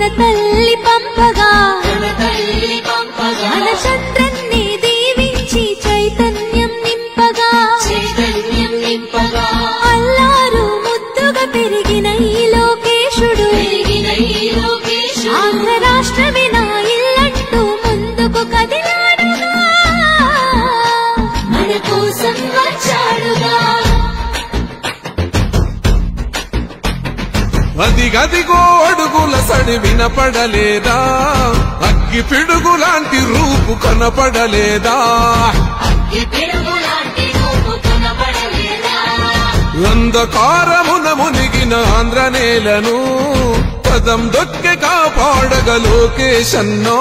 తల్లి పంపగా మన చంద్రన్ని దీవించి చైతన్యం నింపగా అల్లారు ముద్దుగా పెరిగిన ఈ లోకేశుడు ఆంధ్ర రాష్ట్రమే నా ఇల్లంటూ ముందుకు కదిలాడుగా మన కోసం వచ్చాడుగా. అదిగదిగో అడుగుల సడి వినపడలేదా, అగ్గి పిడుగులాంటి రూపు కనపడలేదా, అంధకారమున మునిగిన ఆంధ్ర నేలను పదం దొక్కి కాపాడగ లోకేశన్నో.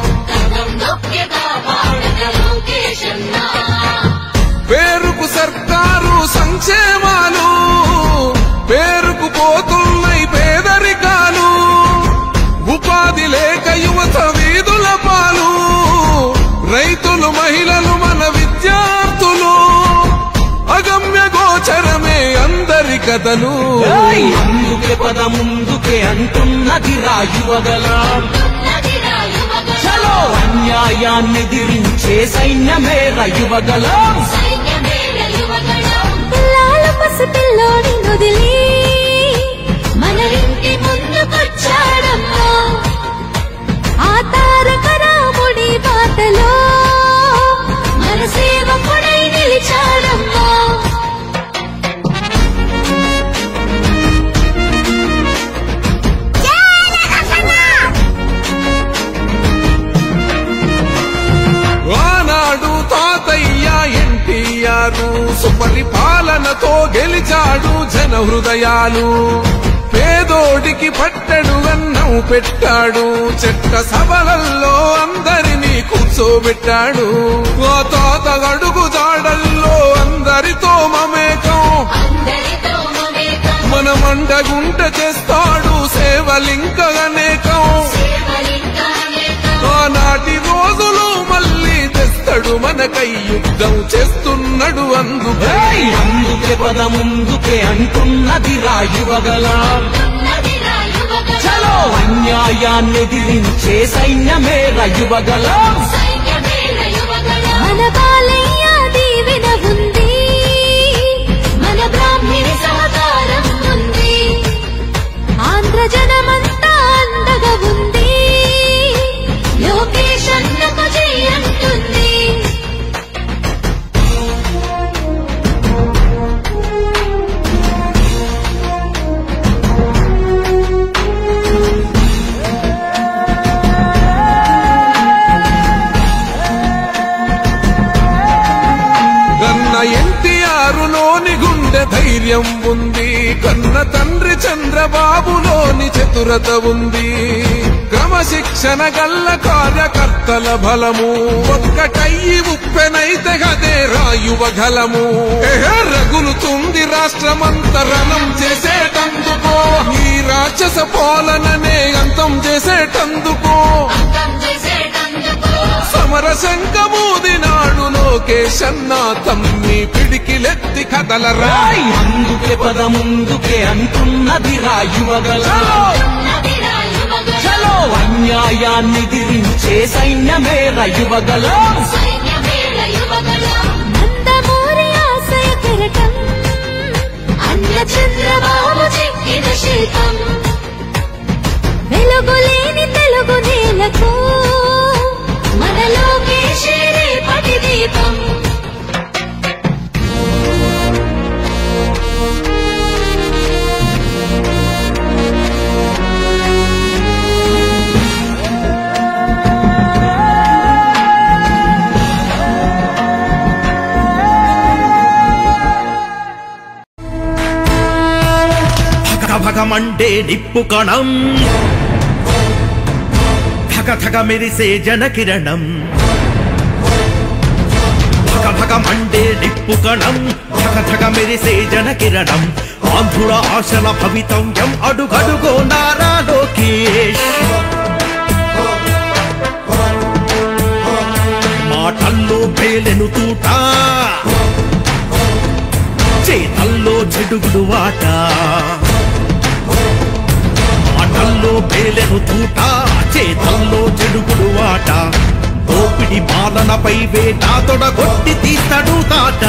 పేరుకు సర్కారు సంక్షేమాలు, పేరుకు పోతున్నాయి పేదరికాలు, ఉపాధి లేక యువత వీధుల పాలు, రైతులు మహిళలు మన విద్యార్థులు, అగమ్య గోచరమే అందరి కథలు. అందుకే పద ముందుకే అంటున్నది రాయువగలం, చలో అన్యాయాన్ని దిరించే సైన్యమే రాయువగలం. పిల్లాల పసిపిల్లోని వదిలి మన ఇంటి ముందుకొచ్చాడమ్మా, ఆ తారక రాముడి బాటలో మన సేవకుడై నిలిచాడమ్మా. ఆనాడు తాతయ్య ఎన్టీఆర్ సుపరిపాలనతో గెలిచాడు జన హృదయాలు, పేదోడికి పట్టెడు అన్నం పెట్టాడు, చెట్ట సభలల్లో అందరినీ కూర్చోబెట్టాడు, ఆ తాత అడుగు జాడల్లో అందరితో మమేకం, మన మండగుంట చేస్తాడు సేవలింక అనేకం, ఆనాటి రోజులు మళ్ళీ తెస్తాడు మనకై యుద్ధం చేస్తున్నాడు అందుకే. అందుకే పద ముందుకే అంటున్నది రాయువగలం, చలో అన్యాయాన్ని దిరించే సైన్యమే రాయువగలం. మన బాలయ్య దీవెన ఉంది, మన బ్రాహ్మణి సహకారం ఉంది, ఆంధ్ర జనమంతా అండగా ఉంది, లోకేశన్నకు జై అంటుంది. కన్న ఎన్టీఆర్లోని గుండె ధైర్యం ఉంది, కన్న తండ్రి చంద్రబాబులోని చతురత ఉంది, క్రమశిక్షణ గల్ల కార్యకర్తల బలము ఒక్కటయ్యి ఉప్పెనైతే గదే రాయువగలము. రగులుతుంది రాష్ట్రమంతరణం చేసేటందుకో, ఈ రాక్షస పాలననే అంతం చేసేటందుకో, సమర శంఖమూదినాడు లోకేశన్న తమ్మి పిడికిలెత్తి కదలరా. అందుకే పద ముందుకే అంటున్నది రాయువగలం, చలో అన్యాయాన్ని దిరించే సైన్యమే రాయువగలం. నందమూరి ఆశయ కెరటం అన్న చంద్రబాబు చెక్కిన శిల్పం, వెలుగులేని తెలుగు నేలకు మన లోకేశే రేపటి దీపం. భగమండే నిప్పు కణం, ధగ మెరిసే జనకిరణం, భగమండే నిప్పు కణం, ధగ మెరిసే జనకిరణం, ఆంధ్రుల ఆశల భవితవ్యం అడుగడుగో నారా లోకేష్. మాటల్లో పేలెను తూట, చేతల్లో చెడుగుడు వాట, మాటల్లో అటల్లో పేలెను తూట చేతల్లో చెడుగుడు వాట దోపిడి పాలనపై వేట తొడగొట్టి తీస్తాడు తాట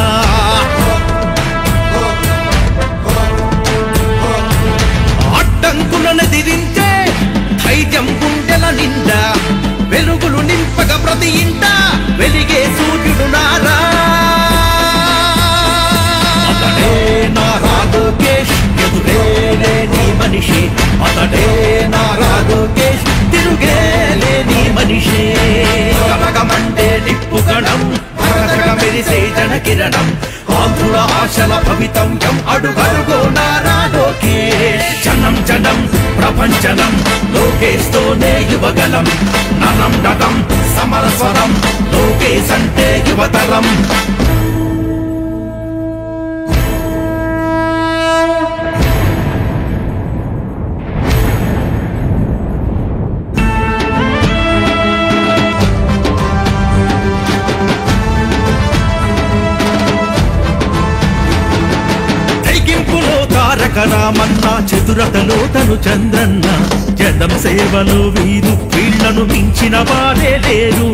అడ్డంకులను దిరించే ధైర్యం గుండెల నిండా వెలుగులు నింపగ ప్రతి ఇంట వెలిగే సూర్యుడు నారా అతడే నారా లోకేష్ ఎదురేలేని మనిషి అతడే నారా లోకేష్ తిరుగేలేని మనిషి కనకమంటే నిప్పు కణం మెరిసే జన కిరణం ఆంధ్రుల ఆశల భవితవ్యం అడుగడుగో నారా లోకేష్ జనం జనం ప్రపంచనం లోకేష్ తోనే యువగలం నరం నటం సమరస్వరం లోకేష్ అంటే యువతరం రామన్న చతురతలో తను చంద్రన్న జనం సేవలో వీరు వీళ్లను మించిన వారే లేరు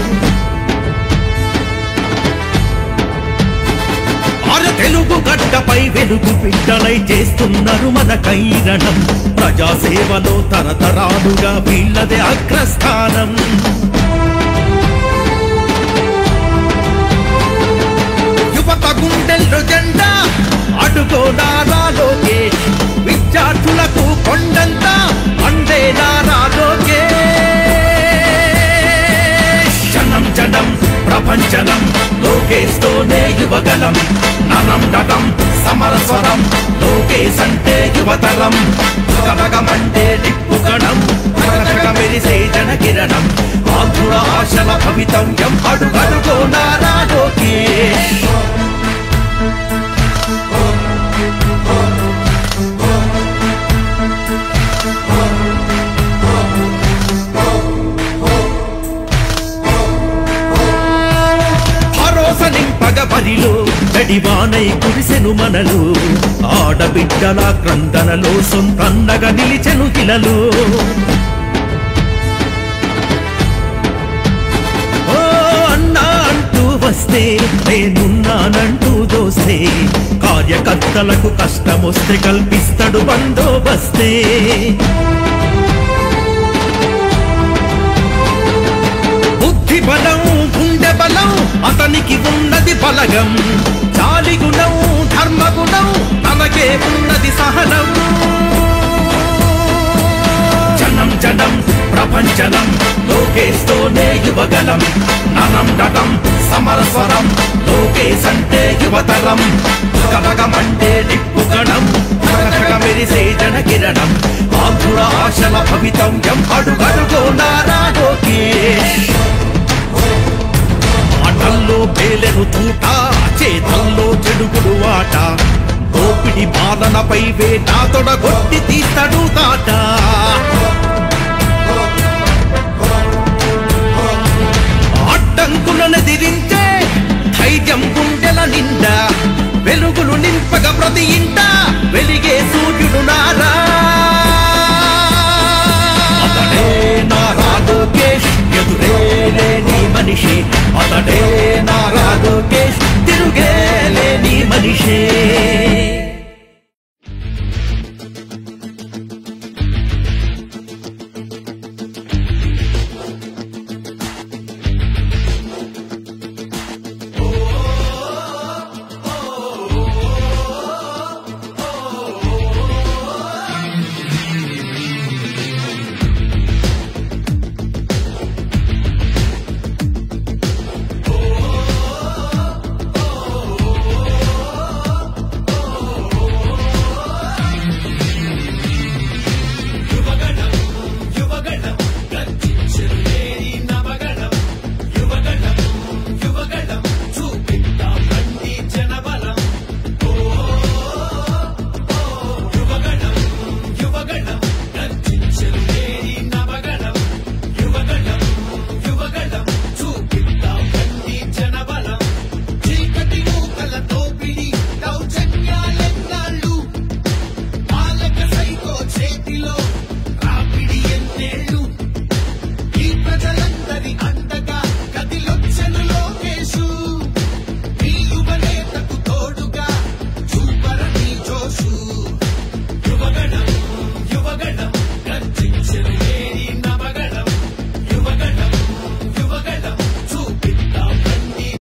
తెలుగు గడ్డపై వెలుగు బిడ్డలై చేస్తున్నారు మన కైరణం ప్రజాసేవలో తరతరాలుగా వీళ్ళదే అగ్రస్థానం యువత గుండెల్లో జెండా అడుగో నారా లోకేష్ విద్యార్థులకు కొండంత అందే నారా లోకేష్ జనం జనం ప్రపంచనం లోకేష్ తోనే యువగలం నరం నటం సమరస్వరం లోకేష్ అంటే యువతరం కనకమంటే నిప్పు కణం మెరిసే జన కిరణం ఆంధ్రుల ఆశల భవితవ్యం అడుగడుగో నారా లోకేష్ బరిలో గడివానై కురిసెను మనలు ఆడబిడ్డల క్రందనలో సొంతన్నగా నిలిచెను ఇలలో ఓ అన్నా అంటూ వస్తే నేనున్నానంటూ దోస్తే కార్యకర్తలకు కష్టమొస్తే కల్పిస్తాడు బందోబస్తే బుద్ధి బలం గుండె బలం అతనికి ఉన్నది బలగం జాలి గుణం ధర్మగుణం తనకే ఉన్నది సహనం జనం జనం ప్రపంచనం లోకేష్ తోనే యువగలం నరం నటం సమరస్వరం లోకేష్ అంటే యువతరం కనకమంటే నిప్పు కణం మెరిసే జన కిరణం ఆంధ్రుల ఆశల భవితవ్యం అడుగడుగో నారా లోకేష్ అటల్లో పేలెను తూట చేతల్లో చెడుగుడు వాట దోపిడి పాలనపై వేట తొడగొట్టి తీస్తాడు తాట అడ్డంకులను దిరించే ధైర్యం గుండెల నిండా వెలుగులు నింపగ ప్రతి ఇంట వెలిగే సూర్యుడు నారా అతడే నారా లోకేష్ ఎదురేలేని మనిషి అతడే నారా లోకేష్ తిరుగేలేని మనిషి